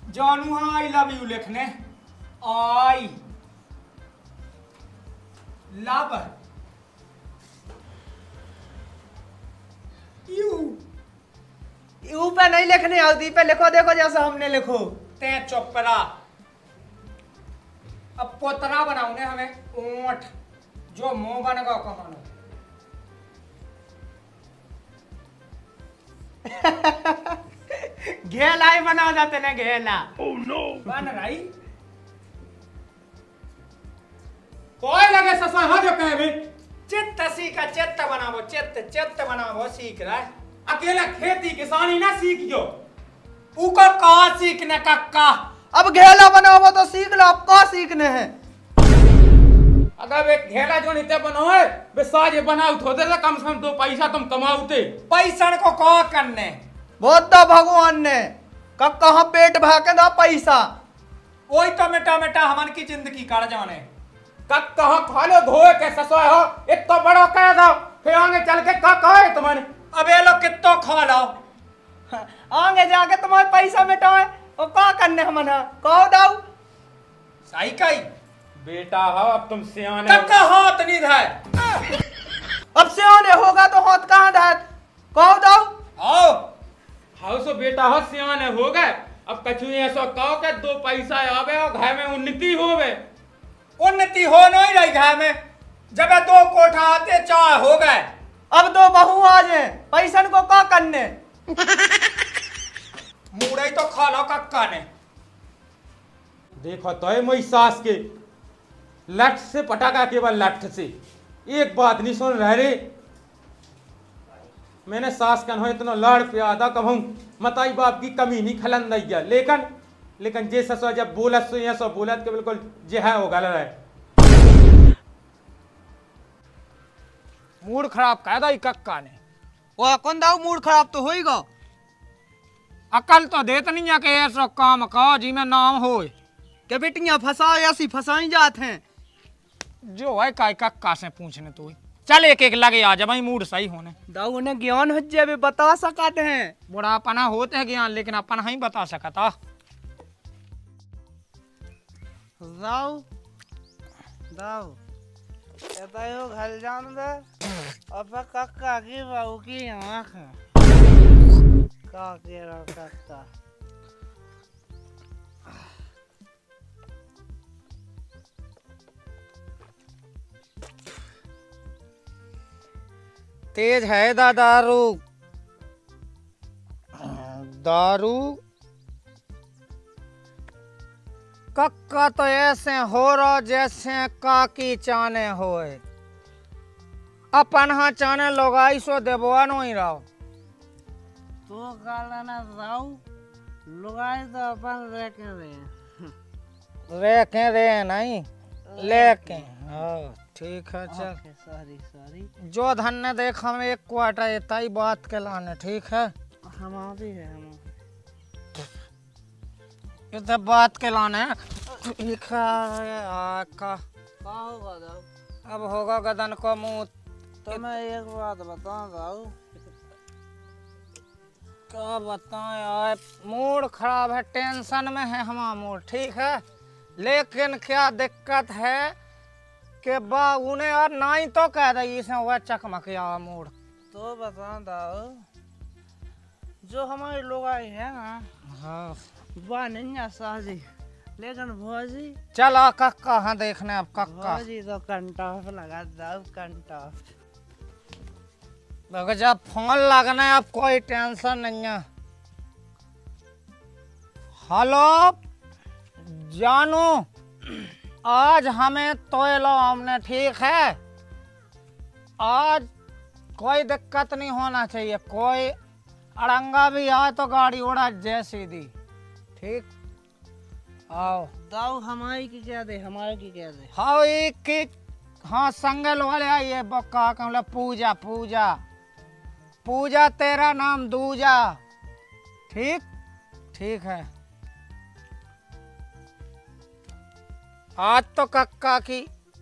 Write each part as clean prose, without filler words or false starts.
जानू हाँ I love you लिखने आई लव यू। यू पे नहीं लिखनी आती, पे लिखो देखो जैसा हमने लिखो। ते चुपरा अब पोतरा बनाऊंगे हमें ऊंट जो मुंह बनेगा कहानो। घेला ही बना जाते ना घेला। ओह नो बन रही कोई लगे ससा हो जो कहे भी चित्त सीखा चित्त बनावो चित्त बनावो सीख रहा है। अकेला खेती किसानी ना सीख जो ऊका कहा सीखने का अब घेला बनाओ तो सीख लो, अब कहाँ सीखने हैं। अगर वे घेला जो नहीं बनाओ है वे साजे बनाओ होते तो कम से कम 2 पैसा तुम कमाओते। पैसा को कहा करने बहुत तो भगवान ने कहाँ पेट भाके दो पैसा। वही तो मेटा हमन की जिंदगी काट जाने कहाँ खा लो धोए के ससुआ हो एक तो बड़ा कह दो फिर आगे चल के कहे तुम्हारे अब ये लोग कितो खा लो आगे जाके तुम्हारे पैसा मिटाए और क्या करने हमन कहो दाऊ सही कही बेटा हो अब तुम सियाने कब का हाथ नहीं धाय अब सियाने होगा तो हाथ कहाँ धाय कहो दाऊ आओ हाउ सो बेटा हो सियाने हो गए अब कछु ऐसा कहो के 2 पैसा आवे और घर में उन्नति होवे उन्नति हो नहीं रही घर में जब 2 कोठा आते 4 हो गए अब 2 बहू आ जाए पैसन को क्या करने मुड़ई तो खा लो कक्का ने देखो तो है मोई सास के लठ से पटाखा केवल लठ से एक बात नहीं सुन रहे मैंने सास कन हो इतना लड़ प्यादा कहूं मताई बाप की कमी नहीं खलन दैया लेकिन जे ससुर जब बोलत सो ये सो बोलत के बिल्कुल जे है वो गलत है। मूड खराब कह दा कक्का ने वो कौन दाऊ मूड खराब तो होएगा। अकल तो देत नहीं है कि ऐसा काम का जी में नाम हो के बेटियां फंसा ऐसी फंसाई जाते हैं जो है काय कक्का से पूछने तो चल एक लगे आ जा भाई मूड सही होने दाऊ उन्हें ज्ञान हो जाए बता सकते हैं बुढ़ापना होते है ज्ञान लेकिन अपन नहीं बता सकता। दाऊ दाऊ बताओ घर जान दे अब कक्का की बहू की आँख का के रहा कक्का तेज है दारू दारू कक्का तो ऐसे हो रहा जैसे काकी चाने होए अपन हाँ चाने लोग सो देबवा नहीं रहो तो गाला ना जाऊ लुगाई तो अपन रेके रे नहीं लेके हाँ ठीक है चल सॉरी जो धन ने देखा हमें 1 क्वार्टर इतना ही बात के लाने ठीक है हम भी है हम इधर बात के लाने ठीक है का होगा दाऊ अब होगा गदन को मुंह तो मैं एक बात बताऊं दाऊ क्या बताएं यार मूड खराब है टेंशन में है हमारा मूड ठीक है लेकिन क्या दिक्कत है कि बा उन्हें यार नहीं तो कह रही इसमें वह चकमकिया मूड तो बता दाऊ जो हमारे लोग आए हैं ना हाँ वह नहीं है शादी लेकिन भौजी चला कक्का हाँ देखने अब कक्का भौजी तो कंटॉफ लगा दाऊ कंटॉफ जब फोन लगना है अब कोई टेंशन नहीं है। हेलो जानू आज हमें तोयलो हमने ठीक है आज कोई दिक्कत नहीं होना चाहिए कोई अड़ंगा भी आए तो गाड़ी उड़ा जय सीधी ठीक आओ दाऊ हमारी की क्या दे हमारे की क्या दे हाँ एक हाँ संगल वाले आइए बक्का कहला पूजा पूजा पूजा तेरा नाम दूजा ठीक ठीक है आज तो कक्का की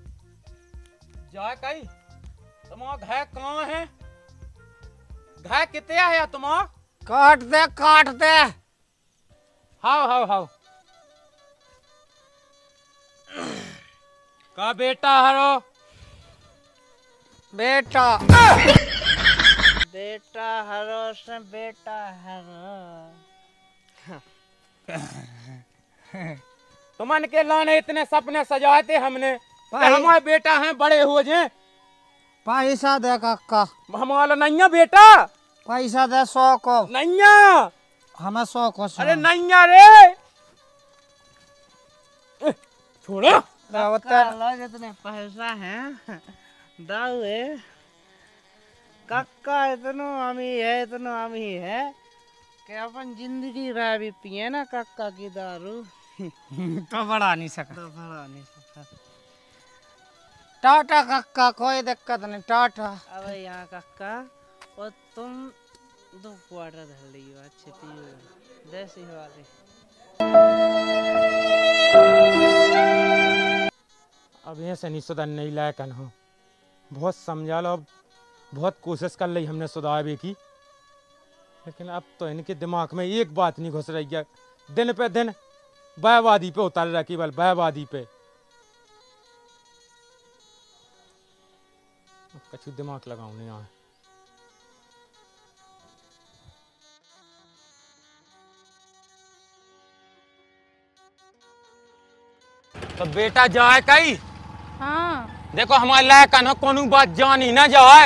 जा कही तुम्हारा घर कहाँ है घर कितने है तुम्हारा काट दे हाओ हाओ हाओ का बेटा हरो बेटा बेटा हरो से बेटा हरो। तुमन के लाने इतने सपने सजाए थे हमने कि हमारे बेटा हैं बड़े हो जाए। पैसा दे काका। हमारा नैया बेटा पैसा दे 100 को। नैया हमें 100 को। अरे नैया रे छोड़ो जितने पैसा है दाऊ है काका इतना अमी है कि अपन जिंदगी रह भी पिए ना काका की दारू तो बढ़ा नहीं सका। टाटा काका कोई दिक्कत नहीं टाटा। अबे यहाँ काका और तुम 2 क्वार्टर धर लियो अच्छे पियो देसी वाले। अब ये से नहीं सुधर नहीं लायक हो। बहुत समझा लो बहुत कोशिश कर ली हमने सुधारने की लेकिन अब तो इनके दिमाग में एक बात नहीं घुस रही है। दिन पे दिन बहवादी पे उतर रहा केवल बहवादी पे। कछु दिमाग लगाऊ नहीं आए। तो बेटा जाए कई। हाँ देखो हमारे लायक न कोनो बात जानी ना जाए।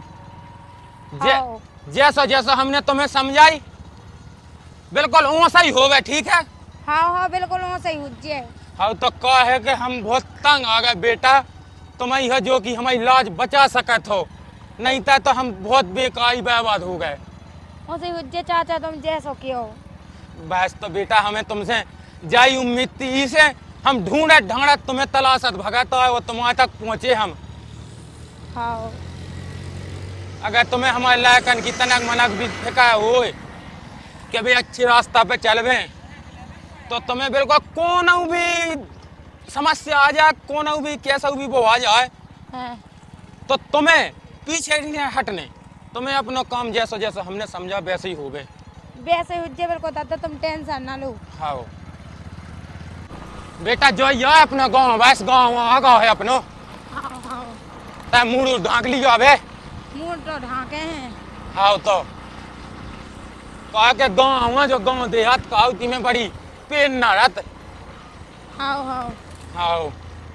जैसा जैसा हमने तुम्हें समझाई बिल्कुल वैसा ही होवे ठीक है। हाँ हाँ बिल्कुल वैसा ही हुज्जे। हाँ तो कह है कि हम बहुत तंग आ गए बेटा तुम्हें यह जो कि हमारी लाज बचा सकत हो नहीं था तो हम बहुत बेकारी बर्बाद हो गए। वैसे ही हुज्जे चाचा तुम जैसो क्यों। बस तो बेटा हमें तुमसे जाई उम्मीद थी से हम ढूंढत ढांढत तुम्हें तलाशत भगाता है वो तुम्हारे तक पहुंचे हम। हाँ अगर तुम्हें हमारे लायकन की तनक मनक भी फिका हो कि भी अच्छी रास्ता पे चलवे तो तुम्हें बिल्कुल कौन भी समस्या आ जाए कौन भी कैसा भी वो आ जाए तो तुम्हें पीछे नहीं हटने। तुम्हें अपना काम जैसा जैसा हमने समझा वैसे ही हो गए। वैसे हुज्जे बिल्कुल दादा तुम टेंशन ना लो। हाँ बेटा जो ये अपना गाँव बस गाँव आगा है अपनो मुड़ ढांक लियो अबे। मुड़ तो ढांके हैं। हाँ तो कहा के गाँव जो गाँव देहात कहावती में बड़ी पेड़ न रहत। हाँ हाँ हाँ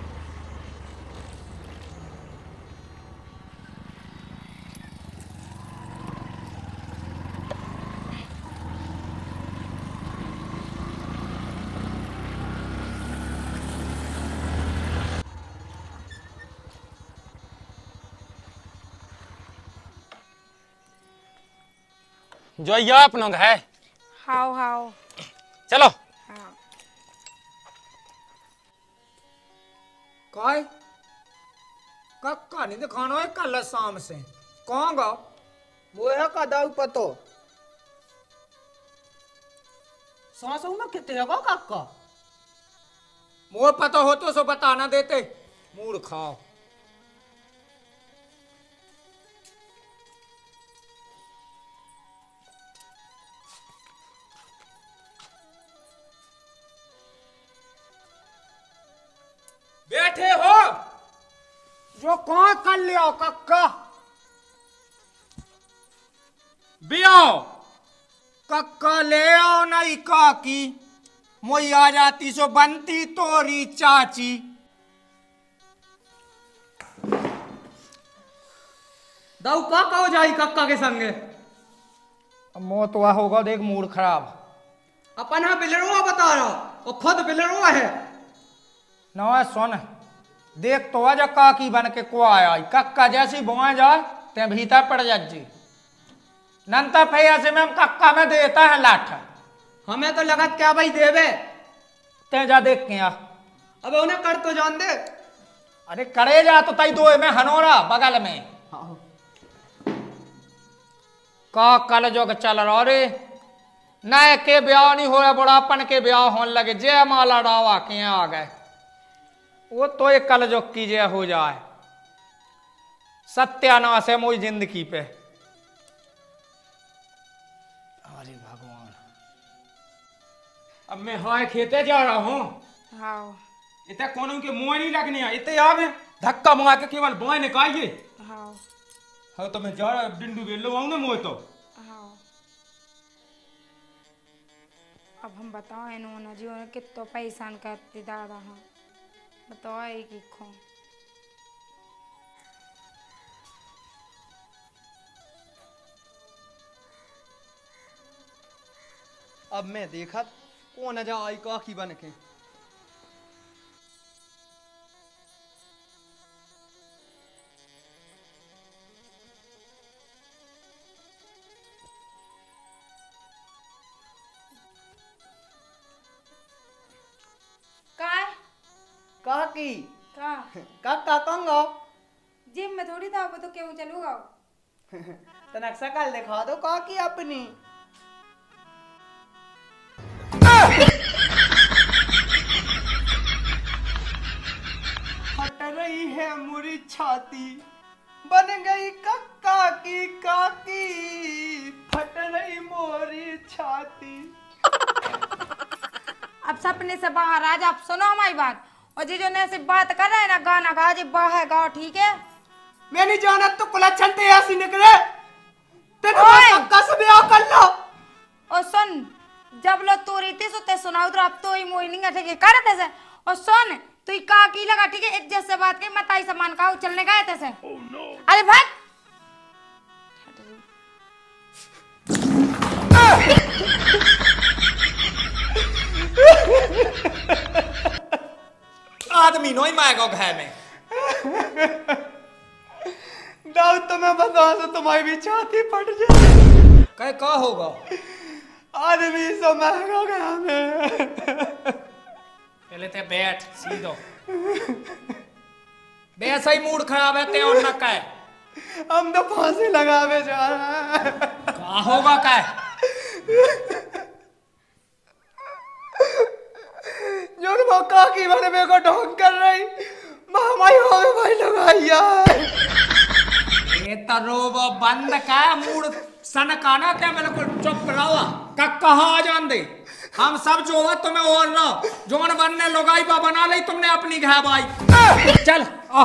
जो ये अपना है। हाँ हाँ चलो हाँ काय कक्का नहीं दिखाना है कल शाम से कौन गा वो है का दाऊ पतो सांसों में कितने है कक्का मोर पता हो तो सो बताना देते मूड खाओ। बैठे हो जो कौन कर लिया कक्का बियाओ कक्का ले आओ नहीं काकी मोई आ जाती सो बनती तोरी चाची। दाऊ का हो जाई कक्का के संगे मौत हुआ होगा देख मूड खराब। अपन हाँ बिलरुआ बता रहा और खुद बिलरुआ है ना। सुन देख तो आज काकी बन के को आया कक्का जैसी बुआ जाए ते भीतर पड़ जाजी नंता भैया से मैं कक्का में देता है लाठ। हमें तो लगत क्या भाई देवे ते जा देख के आ। अब उन्हें कर तो जान दे। अरे करे जा तो तई दो में हनोरा बगल में का कल जो चल रहा रे नए के ब्याह नहीं हो रहा बुढ़ापन के ब्याह होने लगे जय माला डावा के आ गए वो तो एक कल जो कीजिए हो जाए सत्यानाश है मोई जिंदगी पे। अरे भगवान अब मैं हाय खेते जा रहा हूँ। हाँ इतने कोनों के मुँह नहीं लगने हैं, इतने आवे धक्का मार के केवल बाएं निकालिए। हाँ हाँ तो मैं जा रहा बिंदु बेल लो आऊँ ना मुँह तो। हाँ अब हम बताओ इन्होंने जी उन्हें कितना परेशान करते दादा। हाँ बताओ एक ही खो। अब मैं देखा कौन जा आई काकी बन के। काकी काका कंगो जिम में थोड़ी था वो तो क्यों चलूगा। तनक शकल दिखा दो काकी अपनी। फट रही है मुरी छाती बन गई कक्का की काकी फट रही मोरी छाती। अब सपने से बाहर आ जा। अब सुनो हमारी बात और जी जो ने से बात कर रहे हैं ना गाना गा जी बाहर गाओ ठीक है। मैं नहीं जाना तो कुलच्छन ते ऐसी निकले तेरे कक्का से ब्याह कर लो। और सुन जब लो तू रीति सुते सुनाओ तो अब तो ही मोई नहीं ठीक है कर दे से। और सुन तू का की लगा ठीक है इज्जत से बात के मत आई सामान का चलने गए थे से। अरे भाई आदमी नोई माएगा घर में। दाऊ तुम्हें बता तो तुम्हारी भी छाती फट जाए। कह का होगा आदमी सो महंगा गया में। पहले ते बैठ सीधो। वैसा ही मूड खराब है ते और न कह। हम तो फांसी लगावे जा रहे हैं। का होगा कह। जो वो काकी वाले मेरे को ढोंग कर रही महामारी हो गई भाई लगाई यार। ये तरोबो बंद का मूड सन काना क्या बिल्कुल चुप रहो। कहाँ आ जान दे हम सब जो हो तुम्हें और रहो जोन बनने लोगाई बा बना ली तुमने अपनी घर भाई। चल आ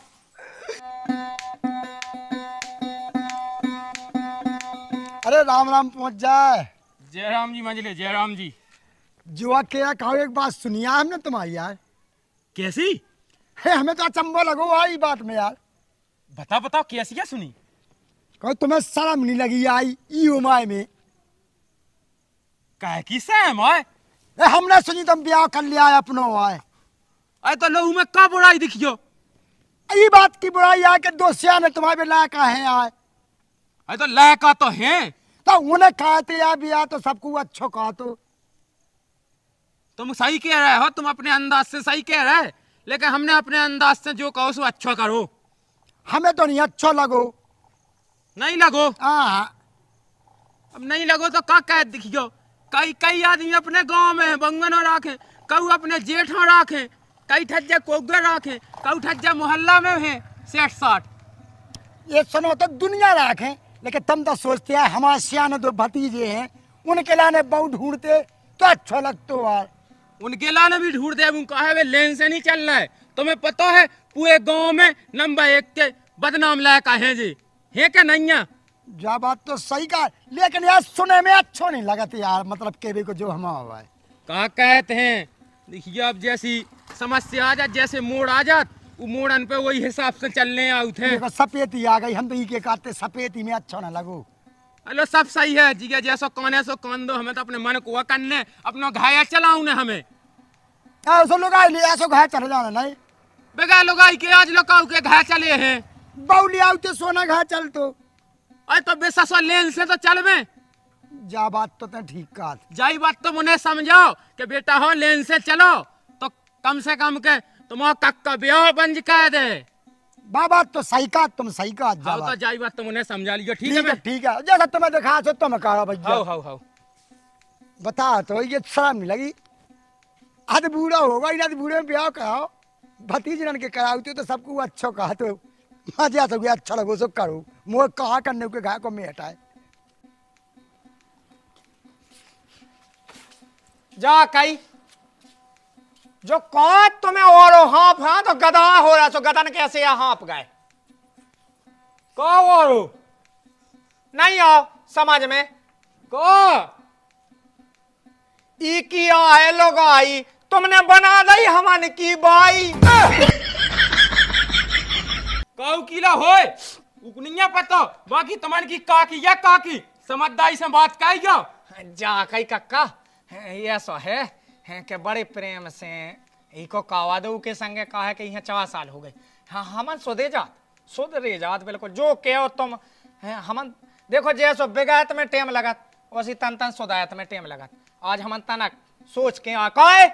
अरे राम राम पहुंच जाए। जय राम जी मंजले जय राम जी। जुआ क्या कहो एक बात सुनिया हमने तुम्हारी यार। कैसी है हमें तो अचंबो लगो आई बात में यार। बता बताओ कैसी है सुनी। कहो तुम्हें शर्म नहीं लगी आई ई उमाय में। कह की सहम है हमने सुनी तुम ब्याह कर लिया है अपनो आए। अरे तो लहू में का बुराई दिखियो। ये बात की बुराई है कि दोस्तिया ने तुम्हारे लायक है आए। अरे तो लायका तो है तो उन्हें कहते यार ब्याह तो सबको अच्छो कहा तो। तुम सही कह रहे हो तुम अपने अंदाज से सही कह रहे लेकिन हमने अपने अंदाज से जो कहो सो अच्छा करो। हमें तो नहीं अच्छो लगो। नहीं लगो हाँ अब नहीं लगो तो का कह दिखियो। कई कई आदमी अपने गांव में बंगनो राखे कऊ अपने जेठों राखे कई ठज्जे कोगे राखे कऊ ठज्जे मोहल्ला में है 60-60। ये सुनो तो दुनिया राखे लेकिन तुम तो सोचते हैं हमारे सियाने दो भतीजे हैं उनके लाने बहु ढूंढते तो अच्छा लगता यार। उनके लाने भी ढूंढते हैं कहे लेन से नहीं चल रहा है। तुम्हें पता है पूरे गांव में नंबर 1 के बदनाम लायक है जी है क्या नहीं है। जा बात तो सही का लेकिन यार सुने में अच्छा नहीं लगा यार मतलब के को जो हम हुआ है। कहा कहते हैं देखिए अब जैसी समस्या आ जात जैसे मोड़ आ जात वो मोड़न पे वही हिसाब से चलने आउत है। सफेदी आ गई हम तो ये कहते सफेदी में अच्छा ना लगो। हेलो सब सही है जी जैसो कौन है सो कौन दो हमें तो अपने मन को करने अपना घाया चलाऊ ने हमें ऐसो लोग आई लिया ऐसो घाय चले जाना नहीं बेगा लोग आई के आज लोग के घाय चले हैं बाउली आउते सोना घाय चल तो अरे तो बेससो लेन से तो चल में जा बात तो ठीक का जाई बात तो मुझे समझाओ कि बेटा हो लेन से चलो तो कम से कम के तुम्हारा कक्का ब्याह बंज कर दे। बाबा तो सही का तुम सही का हाँ तो जाई बात तो मुझे समझा लियो ठीक है ठीक है जैसा तुम्हें दिखा सो तुम करो भैया। हाउ बता तो ये शर्म नहीं लगी। आध बूढ़ा होगा इन बूढ़े में ब्याह कराओ भतीजन के कराओ तो सबको अच्छा कहा तो मजा तो अच्छा लगो सो करो मोह कहा करने के घाय को में हटाए। जा कई जो कौन तुम्हें और हाँप हाँ तो गधा हो रहा, तो गधन कैसे यहाँ हाँप गए? को और नहीं आओ समझ में को ई किया है लोगाई, तुमने बना दी हमन की बाई। काऊ कीला होए उकनिया पता, बाकी तमन की काकी या काकी समझदारी से बात कही जाओ। जा कई कक्का ये सो है के बड़े प्रेम से इको कावादू के संगे कहा है कि यहाँ 4 साल हो गए। हाँ हमन सुधे जात बिल्कुल जो कहो तुम। हमन देखो जैसो बिगात में टेम लगत वैसी तन तन सुदायत में टेम लगत। आज हमन तनक सोच के कहे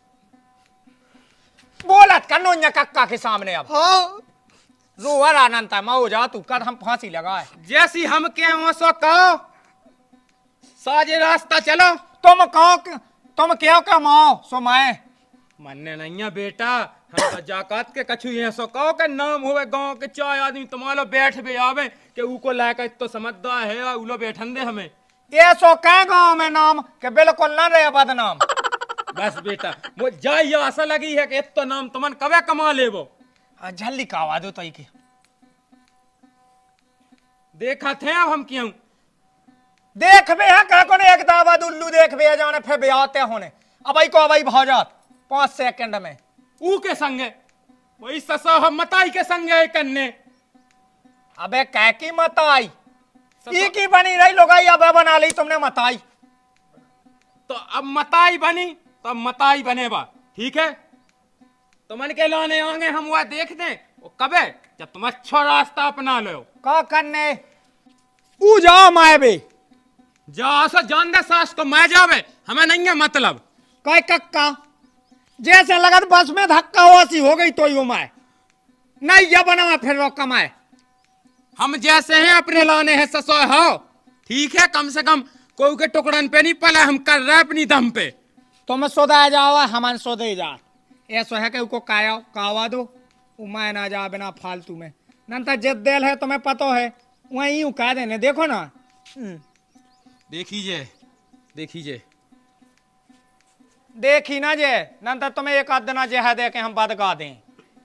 बोलत कनो कक्का के सामने अब रोवर आनंद मऊ जा तू कर हम फांसी लगाए। जैसी हम के हो सो कहो साजे रास्ता चलो। तुम कहो तुम क्यों कमाओ सो मैं मन्ने नहीं है बेटा, हम तो जाकात के कछु ये सो कहो के नाम हुए गांव के 4 आदमी तुम्हारो बैठ भी आवे के ऊको लायक तो समझदार है उलो बैठन दे हमें। ये सो कह गांव में नाम के बिल्कुल न रहे बदनाम। बस बेटा मुझे जाइए आशा लगी है कि तो नाम तुमन कबे कमा लेबो। जल्दी कावा दो तई के देखा थे अब हम क्यों देख बे है का कोने एक दावा दुल्लू देख बे जाने फिर ब्याहते होने अब को अबई भौजात 5 सेकंड में ऊ के संगे वही ससा हम मताई के संगे कन्ने। अबे कह की मताई ई की बनी रही लोगाई अब बना ली तुमने मताई। तो अब मताई बनी तो अब मताई बनेबा ठीक है। तुमन के लाने आएंगे हम वह देख दें वो कबे जब तुम अच्छा रास्ता अपना लो। का करने ऊ जाओ माए बे जा सो जान दे सास को मैं जावे हमें नहीं है मतलब। कई कक्का जैसे लगत बस में धक्का हुआ सी हो गई तो ही उमाए नहीं ये बना फिर रो कमाए। हम जैसे हैं अपने लाने हैं ससो हो ठीक है, कम से कम कोई के टुकड़न पे नहीं पला, हम कर रहे अपनी दम पे। तुम सोदा जाओ हमन सोदे जा ऐसा है कि उको कावा दो उमाए ना जा बिना फालतू में नंतर जिद देल है तुम्हें पता है वही यूं कह देने देखो ना। देखिए देखिए देखी ना जे नंतर तुम्हें एक आध दिन जे है दे के हम बदगा दें।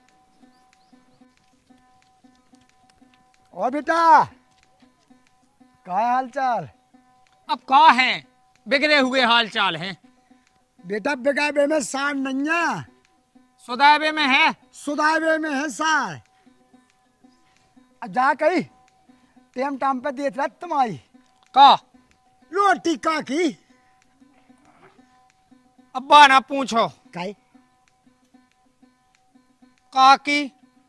और बेटा क्या हाल चाल? अब का है बिगड़े हुए हाल चाल हैं बेटा बेगाबे में सार नहीं है, सुदाबे में है। सुदाबे में है सार। जा कही टेम टाइम पे देत रहा तुम्हारी का रोटी का की अब्बा ना पूछो काई का की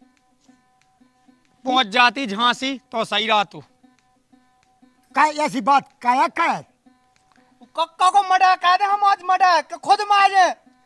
पहुंच जाती झांसी तो सही रहा तू। काय ऐसी बात काया काय कक्का को मडा कह दे हम आज मडा के खुद मारे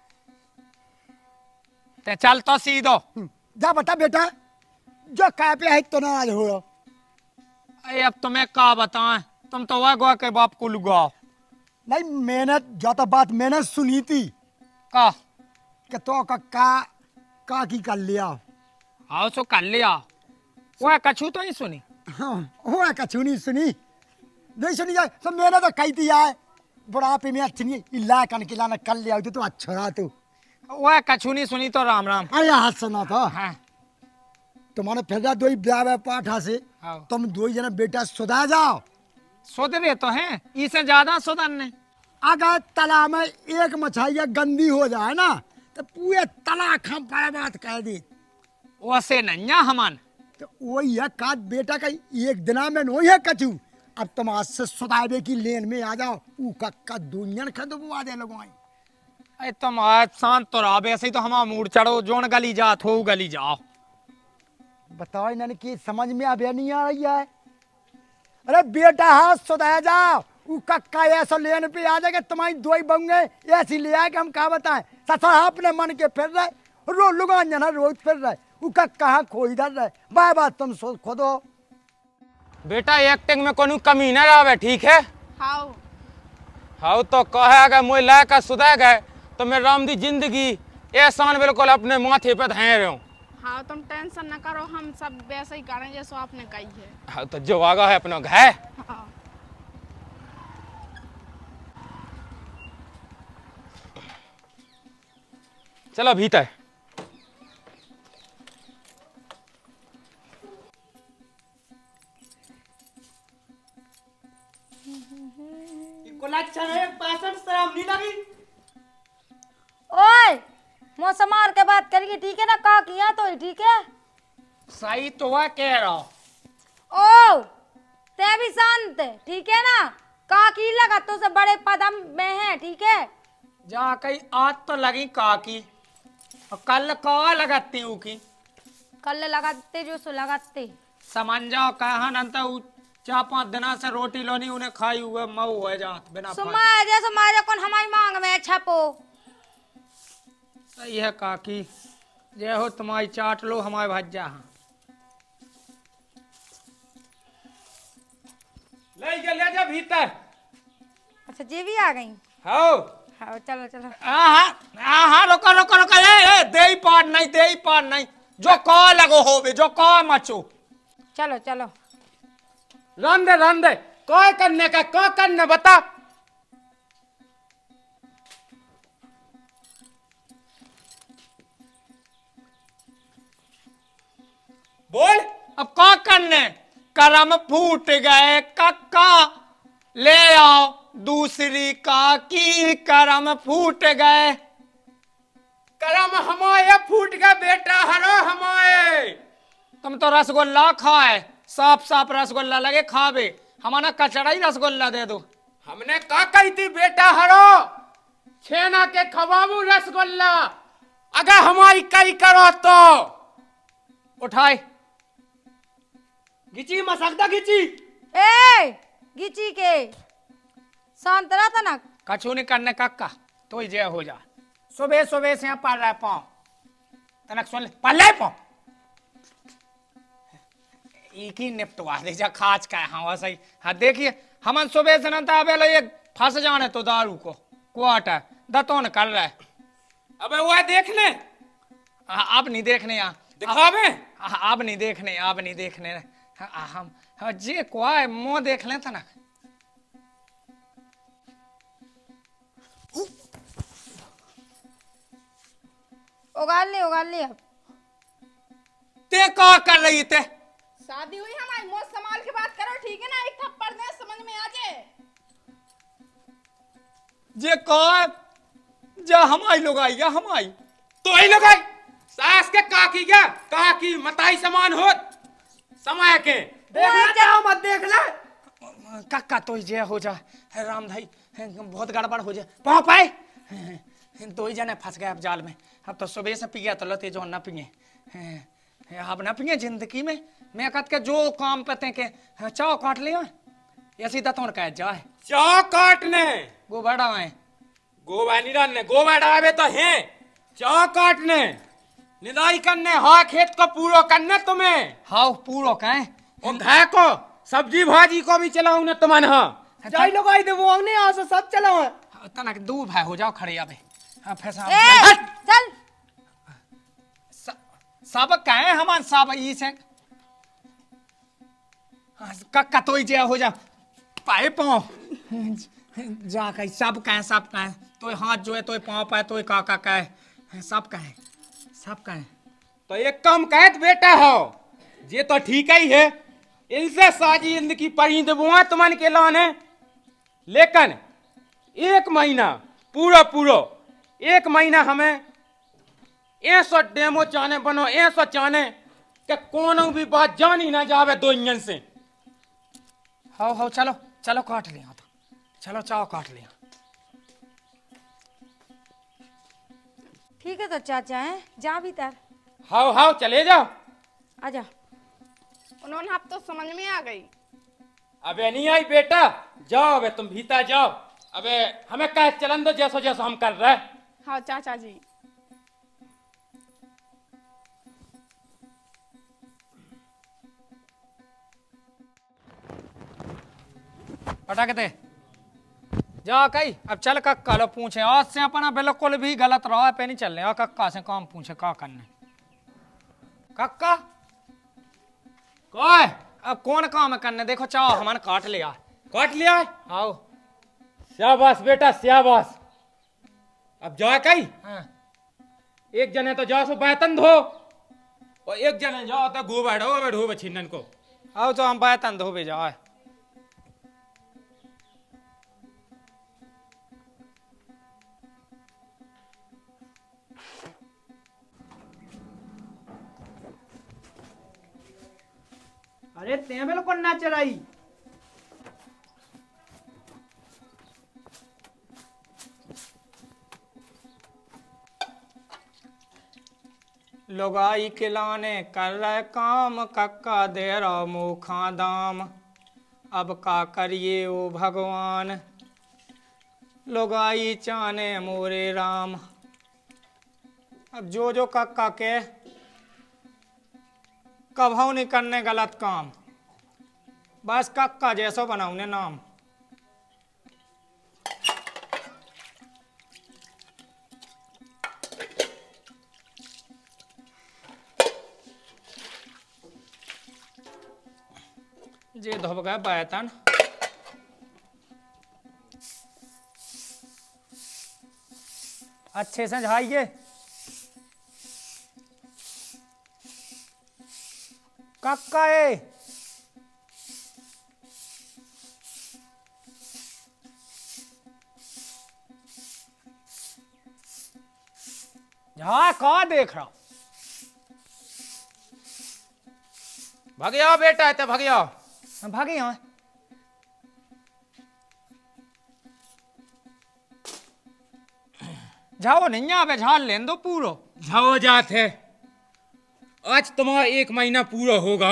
ते चल तो सीधो। जा बता बेटा जो काय पे है तो ना आज हो। अरे अब तुम्हें का बताएं तुम तो वह गोवा के बाप को लुगाओ। नहीं मैंने जो तो बात मैंने सुनी थी का कि तो का की कर लिया। आओ सो कर लिया वह कछू तो नहीं सुनी। हाँ वो कछु नहीं सुनी नहीं सुनी जाए सब मैंने तो कही थी यार बुढ़ापे में अच्छी नहीं इला कन के लाना कर लिया तो अच्छा रहा तू। वह कछु नहीं सुनी तो राम राम। अरे हाथ सुना था हाँ तुम्हारे फिर दो ही ब्याह पाठा से तुम 2 जना बेटा सुधा जाओ। सुधरे तो हैं इससे ज्यादा सुधरने। अगर तालाब में एक मछलियाँ गंदी हो जाए ना तो पूरे तालाब हम बात कह दी वैसे नहीं हमन तो वही है का बेटा का एक दिना में नहीं है कचू। अब तुम आज से सुधारे की लेन में आ जाओ ऊ का दुनिया खदबुआ दे लगवाई। अरे तुम आज शांत तो रहा ऐसे ही तो हमारा मूड चढ़ो जोन गली जात हो गली जाओ। बताओ इन्होंने की समझ में अब नहीं आ रही है। अरे बेटा हाथ सुधाया जाओ ऊ कक्का ऐसा लेन पे आ जाएगा तुम्हारी 2 ही बंगे ऐसी ले आए कि हम क्या बताएं। ससा अपने मन के फिर रहे रो लुगान जना रोज फिर रहे ऊ कक्का खो इधर रहे बाय बात तुम सोच खोदो। बेटा एक्टिंग में कोनो कमी न रहे ठीक है। हाउ हाउ तो कहे अगर मोय लायक सुधा गए तो मैं राम दी जिंदगी एहसान बिल्कुल अपने माथे पे धैर्य रहा हूँ। हाँ तुम टेंशन न करो हम सब वैसे ही करें जैसे आपने कही है। हाँ तो जो आगा है अपना घर। हाँ। चलो भीतर। ओए मौसम मार के बात करेगी ठीक है ना, का किया तो ही ठीक है। सही तो वह कह रहा। ओ ते भी शांत है ठीक है ना, का की लगा तो से बड़े पदम में है ठीक है। जा कहीं आज तो लगी काकी और कल का लगाती हूँ की कल लगाते जो सो लगाते समझ जाओ कहा न तो 4-5 दिन से रोटी लोनी उन्हें खाई हुए मऊ हो जात बिना जैसे मारे कौन हमारी मांग में छपो। सही है काकी, जे हो तुम्हारी चाट लो हमारे भज्जा। ले जा भीतर। अच्छा जे भी आ गई। हाँ हाँ चलो चलो। हाँ रोको रोको रोको, दे ही पार नहीं जो कह लगो हो बे, जो कह मचो। चलो चलो रन दे क्या करने का, क्या करने बता। बोल। अब क्या करने, करम फूट गए कक्का ले आओ दूसरी काकी, करम फूट गए। करम हमारे फूट गए बेटा, हरो हमारे। तुम तो रसगुल्ला खाए, साफ साफ रसगुल्ला लगे खावे, हमारा कचड़ा ही रसगुल्ला दे दो। हमने का कही थी बेटा, हरो छेना के खवाबू रसगुल्ला, अगर हमारी कई करो तो। उठाए गिची मसकदा गिची। ए गिची के शांत रहा था ना। कछू नहीं करने कक्का तो ही जय हो जा। सुबह सुबह से यहाँ पढ़ रहा है पाँव तनक सुन ले, पढ़ ले पाँव एक ही निपटवा दे जा खाच का है। हाँ सही। हाँ देखिए हमन सुबह से न था ये फंस जाने तो दारू को क्वार्टर दतौन कर रहा है। अबे वो देख ले। अब नहीं देखने यहाँ दिखावे। अब नहीं देखने, अब नहीं देखने। हम जे को है मुँह देख लें तनक। उगाल ले अब। ते क्या कर रही थे? शादी हुई हमारी, मौत संभाल के बात करो ठीक है ना, एक थप्पड़ दे समझ में आ जाए। जे कहा जा हमारी लोग आई या हमारी तो ही लोग आई सास के काकी क्या काकी मताई समान हो समय के देखना चाहो मत देख ले। काका तो जे हो जा राम भाई बहुत गड़बड़ हो जाए पाओ पाए दो ही जने फंस गए अब जाल में। अब तो सुबह से पिया तो लते जो न पिए अब न पिए जिंदगी में। मैं कहते के जो काम पते के चाव काट लिया या सीधा तो कह जाए चाव काटने गोबड़ा है गोबा निरन ने गोबा डावे तो है चाव काटने निदाई करने हाँ खेत को पूरा करने तुम्हें। हाँ पूरा कहें और घर को सब्जी भाजी को भी चलाऊ ने तुमन। हाँ जाई लोग आई दे वो हमने यहाँ से सब चलाओ तनक दूर भाई हो जाओ खड़े अबे। हाँ फैसा चल सब कहे हम सब ई से कक्का तो जे हो जा पाए पाओ जा कहीं सब कहे तो हाथ जो है तो पाँव पाए तो काका कहे सब कहे तो एक कम कहत बेटा हो ये तो ठीक ही है इनसे साजी जिंदगी पढ़ी देबुआ तुमन के लाने। लेकिन एक महीना पूरा एक महीना हमें ऐसा डेमो चाने बनो ऐसा चाने कि कोनो भी बात जानी ना जावे दो इंजन से। हो चलो चलो काट लिया तो चलो चाव काट लिया। ठीक है तो चाचा है जा भीतर। हाउ चले जाओ आजा। उन्होंने अब तो समझ में आ गई। अबे नहीं आई बेटा जाओ अबे तुम भीतर जाओ। अबे हमें कह चलन दो जैसो जैसो हम कर रहे। हाँ चाचा जी। पटा के जा कही अब चल कक्का लो पूछे आज से अपना बिल्कुल भी गलत रहा पे नहीं चलने और कक्का से काम पूछे क्या करने। कक्का कोई अब कौन काम करने देखो चाहो हमारे काट लिया आओ शाबाश बेटा शाबाश। अब जाए कही हाँ। एक जने तो जाओ सो बर्तन धो और एक जने जाओ तो गोबर ढो छिन्नन को। आओ तो हम बर्तन धोबे जाओ। अरे ते में लोग ना चलाई लुगाई खिलाने कर रहे काम, कक्का दे रहा मुखा दाम। अब का करिए ओ भगवान, लुगाई चाने मोरे राम। अब जो कक्का के कभू नहीं करने गलत काम, बस कक्का जैसो बनाऊने नाम। जे धोब गए बर्तन। अच्छे से झाइए। कक्का है झा का देख रहा। भाग जाओ बेटा, तो भाग जाओ। भागे यहाँ जाओ नहीं आवे, झाल लेन दो पूरो। जाओ जात है, आज तुम्हारा 1 महीना पूरा होगा।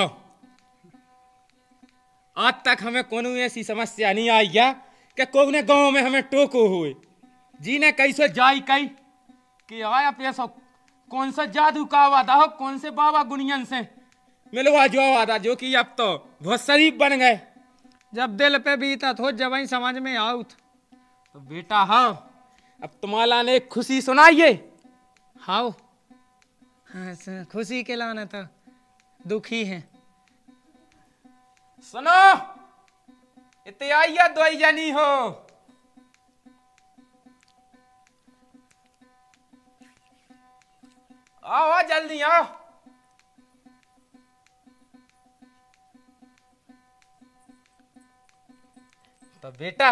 आज तक हमें कोनो ऐसी समस्या नहीं आई है कि कोने गांव में हमें टोको हुए। जी ने कैसे जाई कई कि आया पैसा कौन सा जादू का वादा हो, कौन से बाबा गुनियन से मिलवा जो वादा, जो कि अब तो बहुत शरीफ बन गए। जब दिल पे बीता तो जब ही समझ में आउत। तो बेटा हाँ, अब तुम्हारा ने एक खुशी सुनाइए। हाँ हाँ, खुशी के लाने तो दुखी है। सुनो, इत्याइया दवाई जानी हो। आओ जल्दी आओ। तो बेटा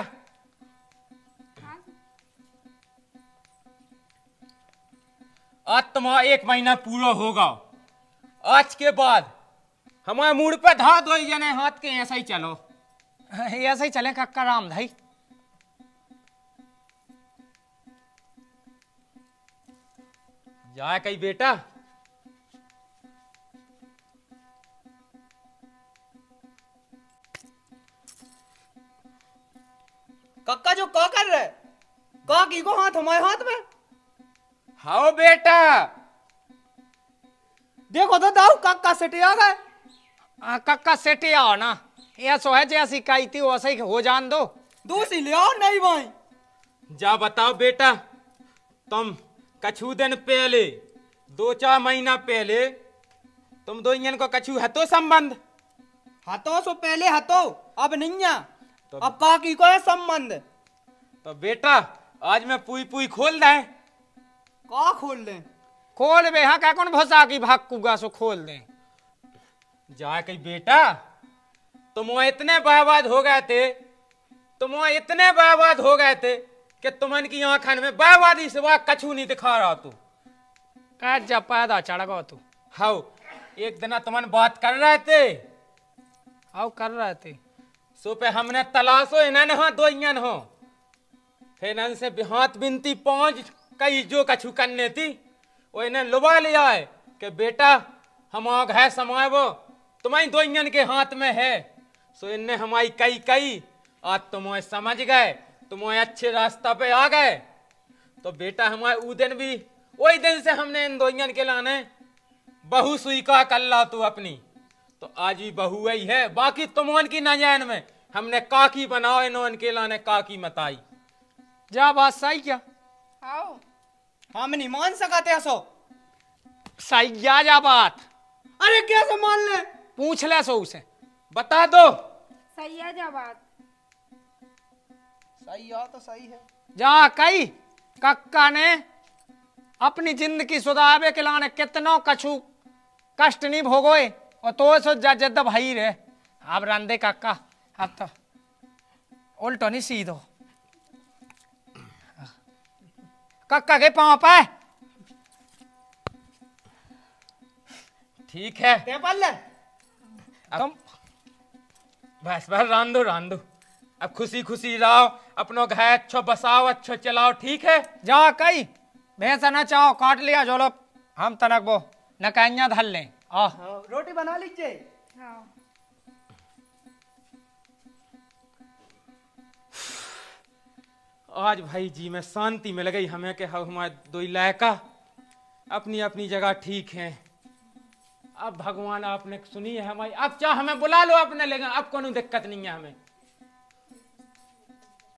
आज तुम्हारा 1 महीना पूरा होगा। आज के बाद हमारे मूड पे धा दो जने हाथ के ऐसा ही चलो। ऐसा ही चले कक्का राम भाई। जाए कहीं बेटा। कक्का जो का कर रहे, का की को हाथ हमारे हाथ में। हाँ बेटा, देखो तो दाऊ कक्का सेटे आ गए। कक्का सेटे आओ ना, ऐसा है जैसी कही थी वैसे ही हो जान दो। दूसरी ले आओ नहीं भाई। जा बताओ बेटा, तुम कछु दिन पहले 2-4 महीना पहले तुम दो को कछु है तो संबंध। हाथों से पहले हाथों, अब नहीं है। तो अब का की को है संबंध। तो बेटा आज मैं पुई पुई खोल दें। का खोल दें? खोल बे हाँ, क्या कौन भसा की भाग कुगा सो खोल दें। जा कहीं बेटा, तुम इतने बर्बाद हो गए थे, तुम इतने बर्बाद हो गए थे कि तुमन की आंखन में बर्बादी सिवा कछु नहीं दिखा रहा तू। क्या जब पैदा चढ़ गो तू। हाँ, एक दिन तुमन बात कर रहे थे। आओ कर रहे थे। सो पे हमने तलाशो इन्हन हो दो हो, फिर इन्हन से हाथ बिनती 5 कई जो कछु करने थी वो इन्हें लुबा लिया है कि बेटा हम आग है समावो, तुम्हारी 2 के हाथ में है। सो इनने हमारी कई आज तुम्हें समझ गए, तुम्हें अच्छे रास्ता पे आ गए। तो बेटा हमारे ऊ दिन भी वही दिन से हमने इन 2 के लाने बहू स्वीकार कर ला तू अपनी। तो आज भी बहू वही है, बाकी तुमन की नजर में हमने काकी बनाओ इन्होंने के लाने काकी मताई। जा बात सही क्या? आओ हम नहीं मान सकते सो सही जा बात। अरे कैसे मान ले, पूछ ले सो उसे, बता दो। सही है जा बात। सही है तो सही है। जा कई कक्का ने अपनी जिंदगी सुधारे के लाने कितनो कछु कष्ट नहीं भोगोए और तो सो जद भाई रे। अब रांदे काका अब तो उल्टो नहीं सीधो काका के पाँव पाए ठीक है तुम बस रांधो रांधो। अब खुशी खुशी रहो, अपनो घर अच्छो बसाओ, अच्छो चलाओ, ठीक है। जा कई भैंसा न चाहो काट लिया जो लोग हम तनक वो न कन्या धल लें। रोटी बना लीजिए। हाँ। आज भाई जी में शांति मिल गई हमें कि हमारे दो इलाका अपनी अपनी जगह ठीक हैं। अब भगवान आपने सुनी है हमारी, अब चाहे हमें बुला लो अपने, लेकिन अब कोई दिक्कत नहीं है हमें।